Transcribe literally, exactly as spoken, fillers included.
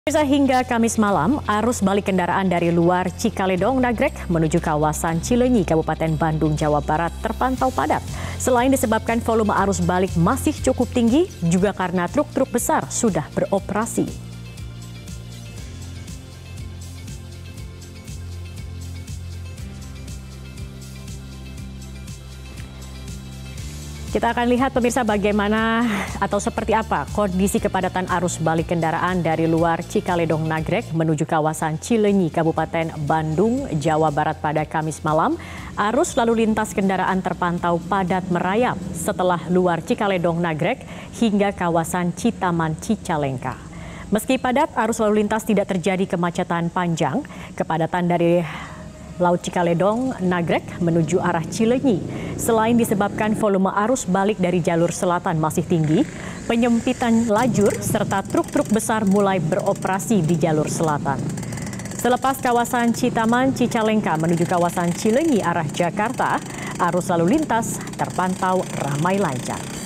Pemirsa, hingga Kamis malam, arus balik kendaraan dari luar Cikaledong Nagrek menuju kawasan Cileunyi, Kabupaten Bandung, Jawa Barat terpantau padat. Selain disebabkan volume arus balik masih cukup tinggi, juga karena truk-truk besar sudah beroperasi. Kita akan lihat pemirsa bagaimana atau seperti apa kondisi kepadatan arus balik kendaraan dari luar Cikaledong Nagrek menuju kawasan Cileunyi, Kabupaten Bandung, Jawa Barat pada Kamis malam. Arus lalu lintas kendaraan terpantau padat merayap setelah luar Cikaledong Nagrek hingga kawasan Citaman Cicalengka. Meski padat, arus lalu lintas tidak terjadi kemacetan panjang. Kepadatan dari Laut Cikaledong Nagrek menuju arah Cileunyi. Selain disebabkan volume arus balik dari jalur selatan masih tinggi, penyempitan lajur serta truk-truk besar mulai beroperasi di jalur selatan. Selepas kawasan Citaman Cicalengka menuju kawasan Cileunyi arah Jakarta, arus lalu lintas terpantau ramai lancar.